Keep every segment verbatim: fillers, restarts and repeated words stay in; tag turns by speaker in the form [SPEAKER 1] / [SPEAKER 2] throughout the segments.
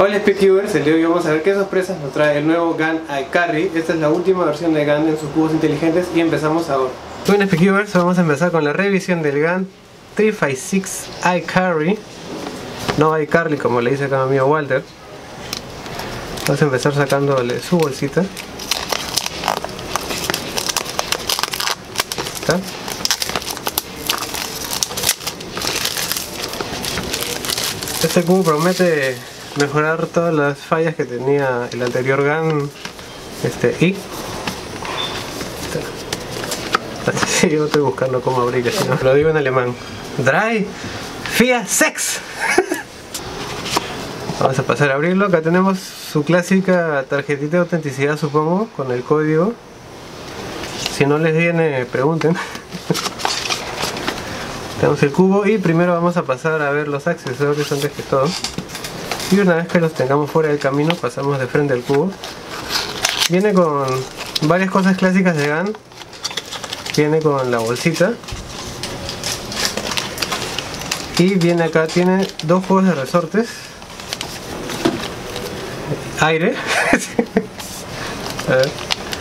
[SPEAKER 1] Hola Speedcubers, el día de hoy vamos a ver qué sorpresas nos trae el nuevo GAN iCarry. Esta es la última versión de GAN en sus cubos inteligentes y empezamos ahora. Bueno Speedcubers, vamos a empezar con la revisión del GAN trescientos cincuenta y seis iCarry. No iCarly como le dice acá mi amigo Walter. Vamos a empezar sacándole su bolsita. ¿Está? Este cubo promete mejorar todas las fallas que tenía el anterior GAN este I. Así yo estoy buscando cómo abrir, si no lo digo en alemán. Drei, vier, sechs. Vamos a pasar a abrirlo. Acá tenemos su clásica tarjetita de autenticidad, supongo, con el código. Si no les viene, pregunten. Tenemos el cubo y primero vamos a pasar a ver los accesorios antes que todo. Y una vez que los tengamos fuera del camino, pasamos de frente al cubo. Viene con varias cosas clásicas de GAN. Viene con la bolsita. Y viene acá, tiene dos juegos de resortes. Aire. A ver.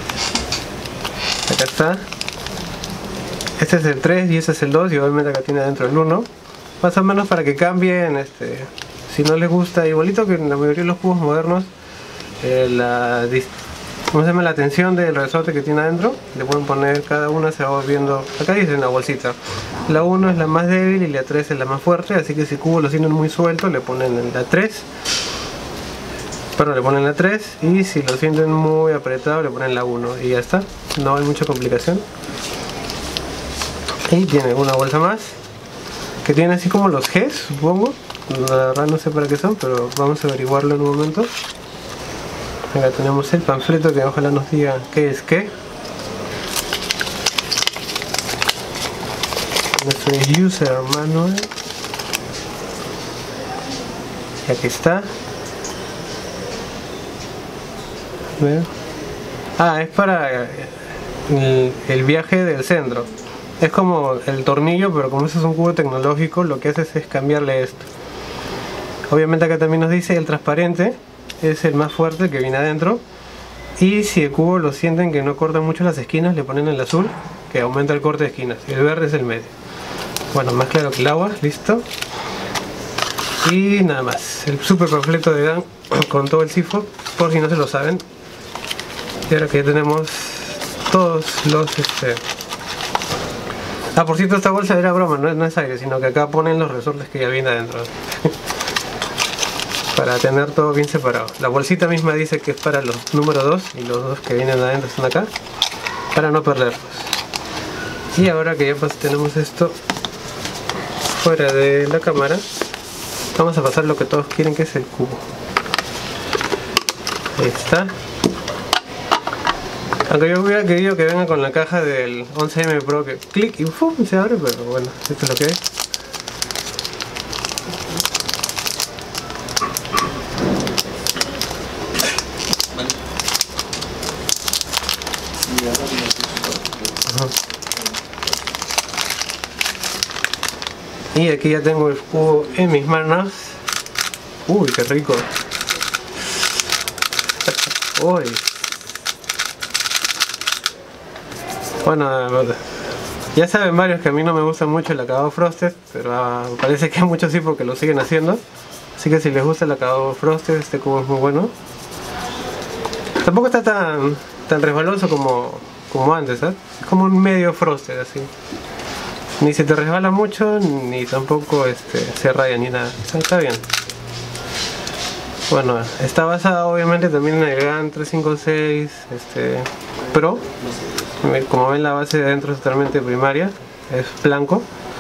[SPEAKER 1] Acá está. Este es el tres y este es el dos, y obviamente acá tiene adentro el uno. Más o menos para que cambien, este, si no les gusta, igualito que en la mayoría de los cubos modernos, eh, la, ¿cómo se llama? La tensión del resorte que tiene adentro, le pueden poner, cada una se va volviendo, acá dice en la bolsita, la uno es la más débil y la tres es la más fuerte, así que si el cubo lo tienen muy suelto, le ponen la tres, perdón, le ponen la tres, y si lo sienten muy apretado, le ponen la uno, y ya está, no hay mucha complicación. Y tiene una bolsa más que tiene así como los Gs, supongo. La verdad no sé para qué son, pero vamos a averiguarlo en un momento. Acá tenemos el panfleto que ojalá nos diga qué es qué. Nuestro user manual. Y aquí está. A ver. Ah, es para el, el viaje del centro. Es como el tornillo, pero como este es un cubo tecnológico, lo que haces es cambiarle esto. Obviamente acá también nos dice el transparente es el más fuerte, que viene adentro. Y si el cubo lo sienten que no corta mucho las esquinas, le ponen el azul, que aumenta el corte de esquinas. Y el verde es el medio. Bueno, más claro que el agua, listo. Y nada más. El super panfleto de GAN con todo el S I F O, por si no se lo saben. Y ahora que ya tenemos todos los... Este, Ah, por cierto, esta bolsa era broma, no es, no es aire, sino que acá ponen los resortes que ya vienen adentro. Para tener todo bien separado. La bolsita misma dice que es para los número dos y los dos que vienen adentro están acá, para no perderlos. Y ahora que ya pues tenemos esto fuera de la cámara, vamos a pasar lo que todos quieren, que es el cubo. Ahí está. Aunque yo hubiera querido que venga con la caja del once M Pro, que clic y ¡fum! Se abre, pero bueno, esto es lo que hay. Ajá. Y aquí ya tengo el cubo en mis manos. Uy, qué rico. Uy. Bueno, ya saben varios que a mí no me gusta mucho el acabado frosted, pero uh, parece que hay muchos sí porque lo siguen haciendo. Así que si les gusta el acabado frosted, este cubo es muy bueno. Tampoco está tan, tan resbaloso como, como antes, ¿eh? Es como un medio frosted así. Ni se te resbala mucho, ni tampoco este, se raya ni nada. Está, está bien. Bueno, está basado obviamente también en el GAN trescientos cincuenta y seis este, Pro. Como ven, la base de adentro es totalmente primaria, es blanco.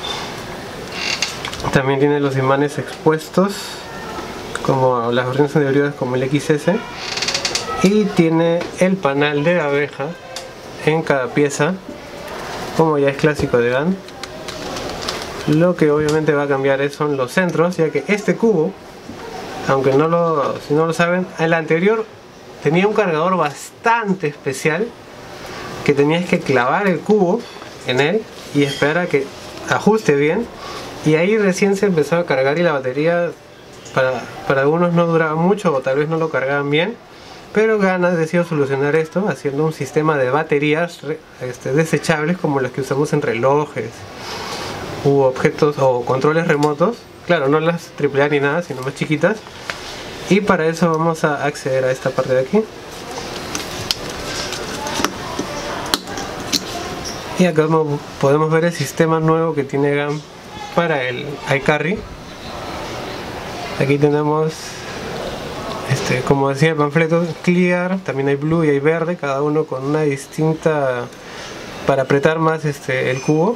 [SPEAKER 1] También tiene los imanes expuestos, como las versiones anteriores, como el X S. Y tiene el panal de abeja en cada pieza, como ya es clásico de GAN. Lo que obviamente va a cambiar son los centros, ya que este cubo, aunque no lo, si no lo saben, el anterior tenía un cargador bastante especial, que tenías que clavar el cubo en él y esperar a que ajuste bien, y ahí recién se empezó a cargar y la batería para, para algunos no duraba mucho o tal vez no lo cargaban bien, pero GAN ha decidido solucionar esto haciendo un sistema de baterías este, desechables como las que usamos en relojes u objetos o controles remotos. Claro, no las triple A ni nada, sino más chiquitas. Y para eso vamos a acceder a esta parte de aquí. Y acá podemos ver el sistema nuevo que tiene GAN para el iCarry. Aquí tenemos, este, como decía el panfleto, clear, también hay blue y hay verde, cada uno con una distinta para apretar más este, el cubo.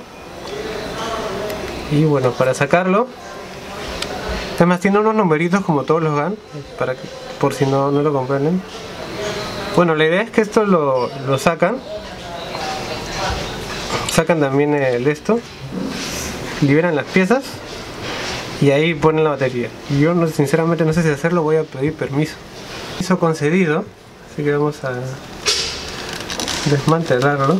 [SPEAKER 1] Y bueno, para sacarlo, además tiene unos numeritos como todos los GAN, para que, por si no, no lo comprenden. Bueno, la idea es que esto lo, lo sacan, sacan también el esto, liberan las piezas y ahí ponen la batería. Y yo no, sinceramente no sé si hacerlo, voy a pedir permiso. Permiso concedido, así que vamos a desmantelarlo.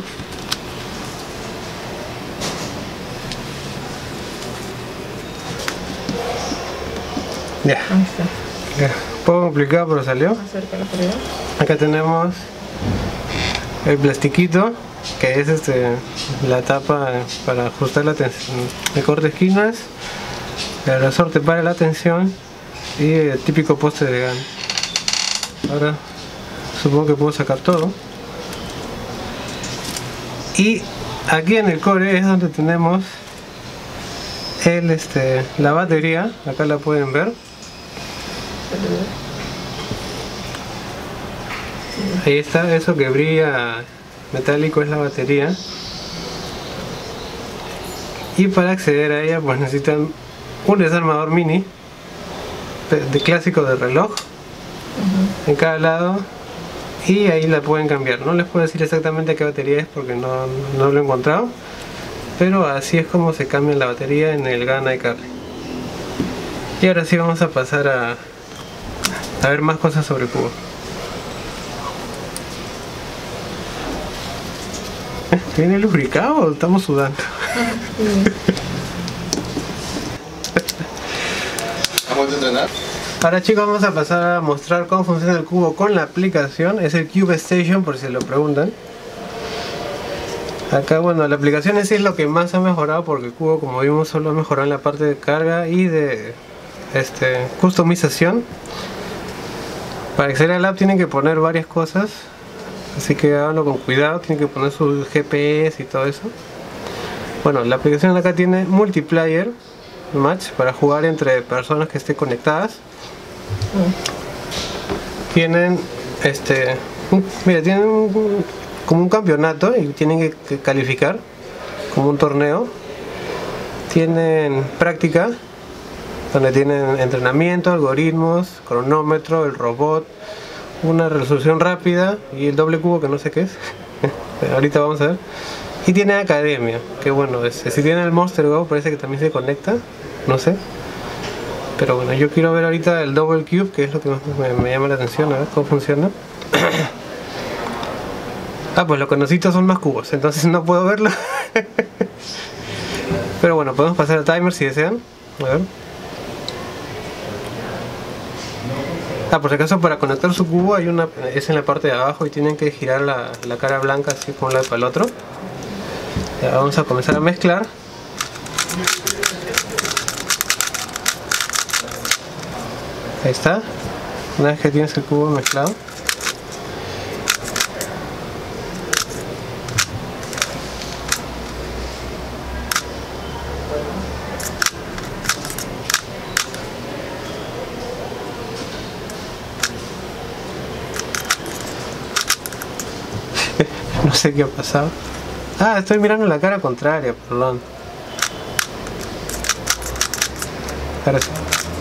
[SPEAKER 1] Ya.
[SPEAKER 2] Ahí está.
[SPEAKER 1] Ya. Un poco complicado, pero salió.
[SPEAKER 2] Acércalo por allá.
[SPEAKER 1] Acá tenemos el plastiquito, que es este la tapa para ajustar la tensión, el corte esquinas, el resorte para la tensión y el típico poste de GAN. Ahora supongo que puedo sacar todo. Y aquí en el core es donde tenemos el, este, la batería, acá la pueden ver. Ahí está, eso que brilla metálico es la batería. Y para acceder a ella pues necesitan un desarmador mini de, de clásico de reloj, uh-huh, en cada lado, y ahí la pueden cambiar. No les puedo decir exactamente qué batería es porque no, no lo he encontrado, pero así es como se cambia la batería en el GAN iCarry. Y ahora sí vamos a pasar a, a ver más cosas sobre el cubo. ¿Viene lubricado o estamos sudando?
[SPEAKER 3] ¿Vamos a entrenar?
[SPEAKER 1] Ahora chicos, vamos a pasar a mostrar cómo funciona el cubo con la aplicación. Es el Cube Station, por si lo preguntan. Acá, bueno, la aplicación en sí es lo que más ha mejorado, porque el cubo, como vimos, solo ha mejorado en la parte de carga y de este, customización. Para acceder al app tienen que poner varias cosas, así que háganlo con cuidado. Tienen que poner su G P S y todo eso. Bueno, la aplicación acá tiene multiplayer match para jugar entre personas que estén conectadas. Mm. Tienen este, un, mira, tienen un, como un campeonato y tienen que, que calificar como un torneo. Tienen práctica, donde tienen entrenamiento, algoritmos, cronómetro, el robot, una resolución rápida y el doble cubo que no sé qué es. Ahorita vamos a ver. Y tiene academia, que bueno, es, si tiene el Monster Go parece que también se conecta, no sé. Pero bueno, yo quiero ver ahorita el Double Cube, que es lo que más me, me llama la atención, a ver cómo funciona. Ah, pues los conocidos son más cubos, entonces no puedo verlo. Pero bueno, podemos pasar al timer si desean. A ver. Ah, por si acaso, para conectar su cubo hay una, es en la parte de abajo y tienen que girar la, la cara blanca así por un lado para el otro. Ya, vamos a comenzar a mezclar. Ahí está. Una vez que tienes el cubo mezclado, no sé qué ha pasado. Ah, estoy mirando la cara contraria, perdón. Ahora sí.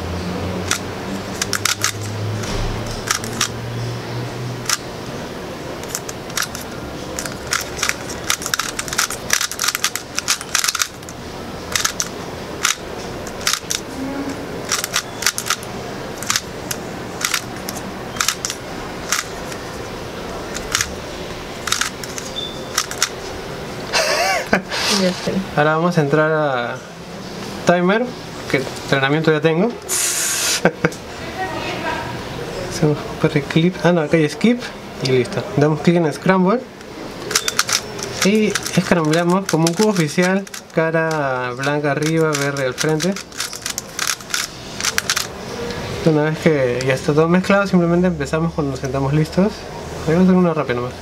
[SPEAKER 1] Ahora vamos a entrar a timer, que entrenamiento ya tengo. Hacemos un clip, ah no, acá hay skip y listo. Damos clic en Scramble y escramblamos como un cubo oficial, cara blanca arriba, verde al frente. Una vez que ya está todo mezclado, simplemente empezamos cuando nos sentamos listos. Vamos a hacer una rápida nomás.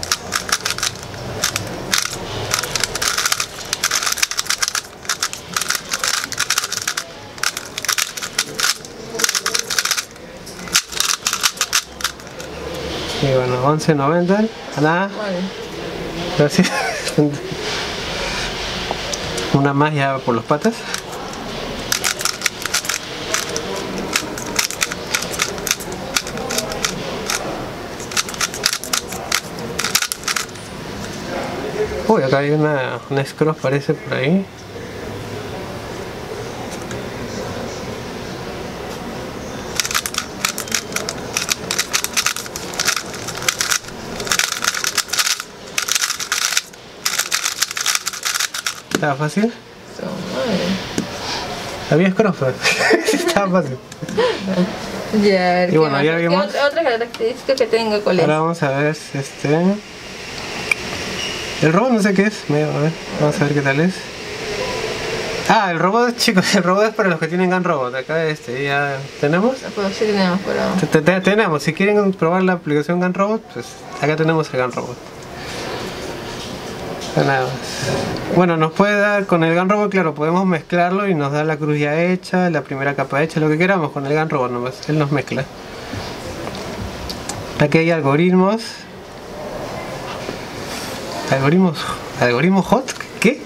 [SPEAKER 1] Y bueno, once noventa, nada. Gracias. Una más ya por los patas. Uy, acá hay una, una scroll, parece por ahí. ¿Estaba fácil? Había scroll, estaba fácil.
[SPEAKER 2] Ya,
[SPEAKER 1] y bueno, ya
[SPEAKER 2] ¿qué
[SPEAKER 1] vimos.
[SPEAKER 2] otra, otra característica que tengo? ¿Cuál es?
[SPEAKER 1] Ahora vamos a ver este. El robot no sé qué es, a ver, vamos a ver qué tal es. Ah, el robot, chicos, el robot es para los que tienen Gun Robot. Acá este, ya tenemos.
[SPEAKER 2] Pues sí tenemos, pero...
[SPEAKER 1] Tenemos, si quieren probar la aplicación Gun Robot, pues acá tenemos el Gun Robot. Nada más. Bueno, nos puede dar con el Gun Robot, claro, podemos mezclarlo y nos da la cruz ya hecha, la primera capa hecha, lo que queramos con el Gun Robot nomás, él nos mezcla. Aquí hay algoritmos. ¿Algoritmos? ¿Algoritmos hot? ¿Qué?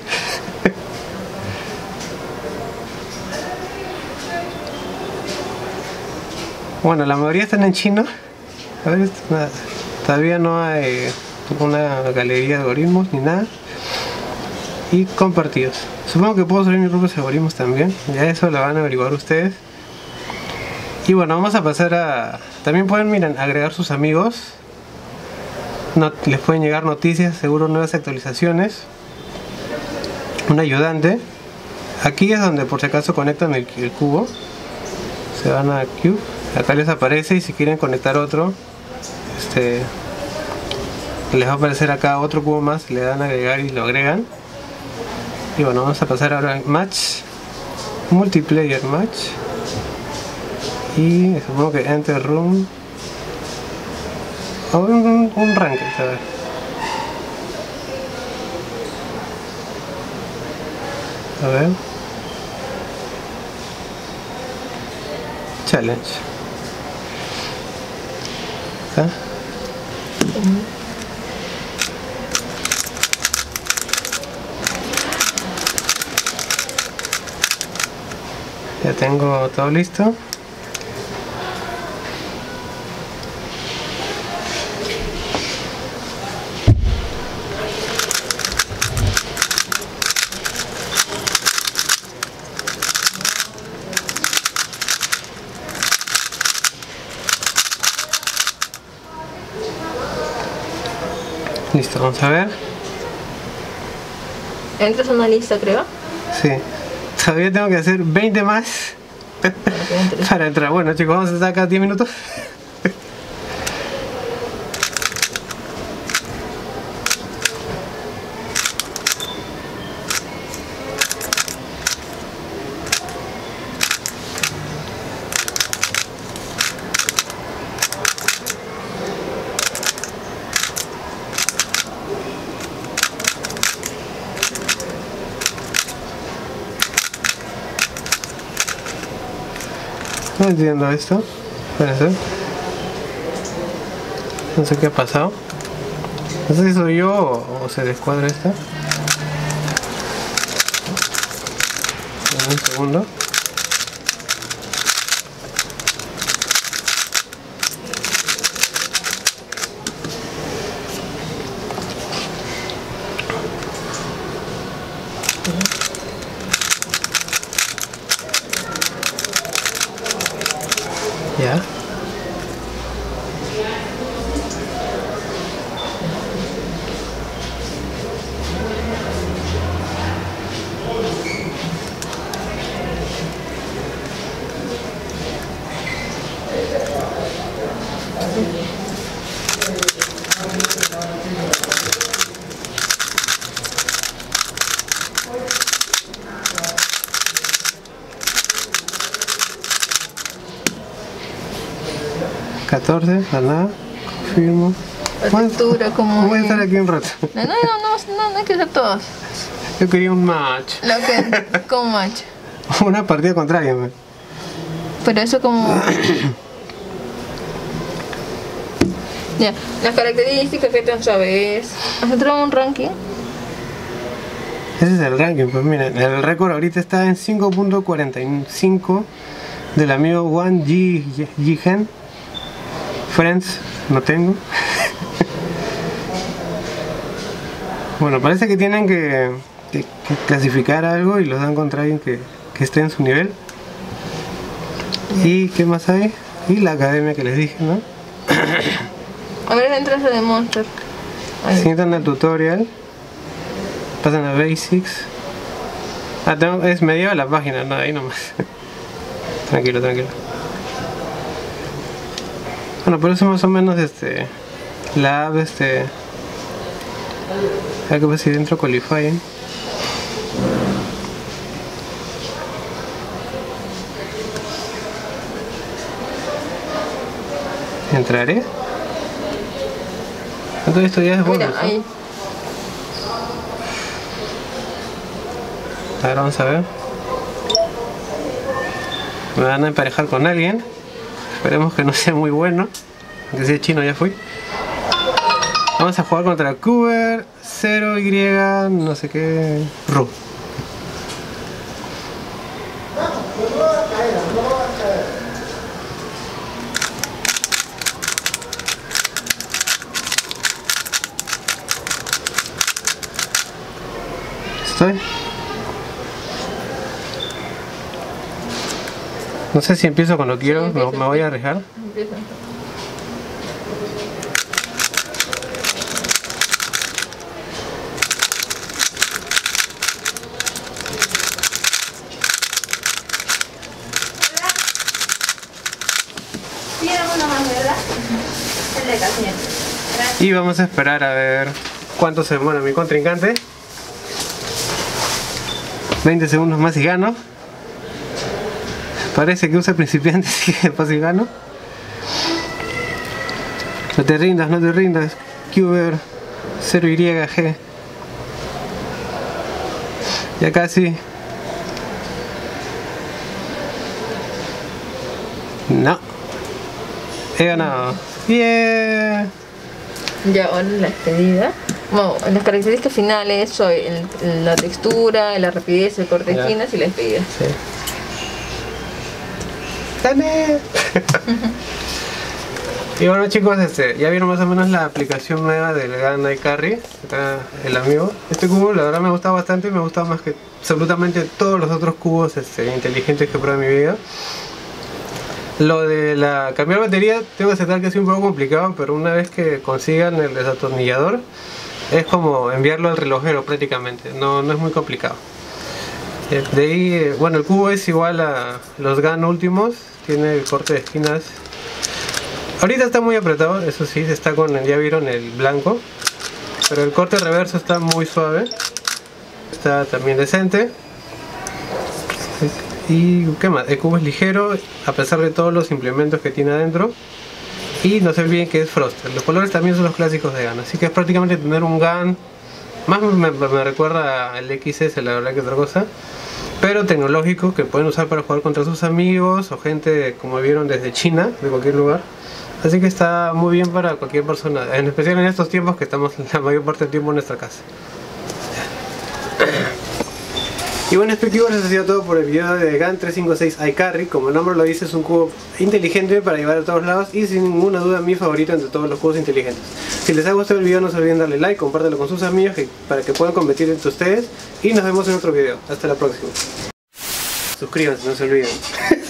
[SPEAKER 1] Bueno, la mayoría están en chino. A ver, nada. Todavía no hay una galería de algoritmos ni nada. Y compartidos. Supongo que puedo subir mis propios algoritmos también. Ya eso lo van a averiguar ustedes. Y bueno, vamos a pasar a... También pueden, miren, agregar sus amigos. No, les pueden llegar noticias, seguro nuevas actualizaciones. Un ayudante. Aquí es donde por si acaso conectan el, el cubo. Se van a Cube. Acá les aparece y si quieren conectar otro, este, les va a aparecer acá otro cubo más, le dan a agregar y lo agregan. Y bueno, vamos a pasar ahora a Match, Multiplayer Match. Y supongo que Enter Room. O un, un ranked, a ver. A ver. Challenge. ¿Está? Uh-huh. Ya tengo todo listo. Listo, vamos a ver.
[SPEAKER 2] Entras a una lista, creo.
[SPEAKER 1] Sí. Todavía tengo que hacer veinte más para entrar. Bueno, chicos, vamos a estar acá diez minutos. No entiendo esto. Espérense. No sé qué ha pasado. No sé si soy yo o, o se descuadra esta. En un segundo. Ya. catorce, a nada, confirmo.
[SPEAKER 2] La textura, como.
[SPEAKER 1] Voy a estar aquí un rato.
[SPEAKER 2] No, no, no, no, no, no hay que hacer todos.
[SPEAKER 1] Yo quería un match.
[SPEAKER 2] Lo que. Como match.
[SPEAKER 1] Una partida contra alguien, man.
[SPEAKER 2] Pero eso como. Ya, las características, qué tan suave es. ¿Has entrado un ranking?
[SPEAKER 1] Ese es el ranking, pues miren, el récord ahorita está en cinco punto cuarenta y cinco del amigo One G Jihen. Friends, no tengo. Bueno, parece que tienen que, que, que clasificar algo y los dan contra alguien que, que esté en su nivel. ¿Y qué más hay? Y la academia que les dije, ¿no?
[SPEAKER 2] A ver, entras a de Monster. Ahí.
[SPEAKER 1] Si entran al tutorial, pasan a Basics. Ah, tengo, es medio de la página, no, ahí nomás. Tranquilo, tranquilo. Bueno, por eso más o menos este la app este hay que ver si dentro qualifying. Entraré. Entonces esto ya es bueno.
[SPEAKER 2] Mira, ahí.
[SPEAKER 1] A ver, vamos a ver. Me van a emparejar con alguien. Esperemos que no sea muy bueno. Aunque sea chino ya fui. Vamos a jugar contra Cuber, cero Y, no sé qué, Ru. Estoy. No sé si empiezo cuando quiero,
[SPEAKER 2] Sí,
[SPEAKER 1] me,
[SPEAKER 2] empieza,
[SPEAKER 1] me voy a arriesgar.
[SPEAKER 2] Empieza.
[SPEAKER 1] Y vamos a esperar a ver cuánto se demora mi contrincante. veinte segundos más y gano. Parece que usa principiante, así que fácil gano. No te rindas, no te rindas. Cuber, cero Y G. Ya casi. No. He ganado. Yeah.
[SPEAKER 2] Ya, ahora la despedida. Bueno, las características finales son el- el- la textura, la rapidez, el corte de
[SPEAKER 1] Ya.
[SPEAKER 2] esquinas y la despedida.
[SPEAKER 1] Sí. ¡Gané! Y bueno chicos, este, ya vieron más o menos la aplicación nueva del Gun iCarry, acá el amigo. Este cubo la verdad me ha gustado bastante y me ha gustado más que absolutamente todos los otros cubos este, inteligentes que he probado en mi vida. Lo de la cambiar batería, tengo que aceptar que es un poco complicado, pero una vez que consigan el desatornillador, es como enviarlo al relojero prácticamente, no, no es muy complicado. Eh, De ahí, eh, bueno, el cubo es igual a los Gun últimos, tiene el corte de esquinas. Ahorita está muy apretado, eso sí, está con, ya vieron el blanco, pero el corte reverso está muy suave, está también decente. Y qué más, el cubo es ligero a pesar de todos los implementos que tiene adentro. Y no se olviden que es Froster. Los colores también son los clásicos de Gun, así que es prácticamente tener un Gun. Más me, me recuerda al X S, la verdad, que otra cosa. Pero tecnológico, que pueden usar para jugar contra sus amigos o gente, como vieron, desde China, de cualquier lugar. Así que está muy bien para cualquier persona, en especial en estos tiempos que estamos la mayor parte del tiempo en nuestra casa. Y bueno, espectadores, eso ha sido todo por el video de Gun trescientos cincuenta y seis iCarry. Como el nombre lo dice, es un cubo inteligente para llevar a todos lados y sin ninguna duda mi favorito entre todos los cubos inteligentes. Si les ha gustado el video, no se olviden darle like, compártelo con sus amigos que, para que puedan competir entre ustedes. Y nos vemos en otro video. Hasta la próxima. Suscríbanse, no se olviden.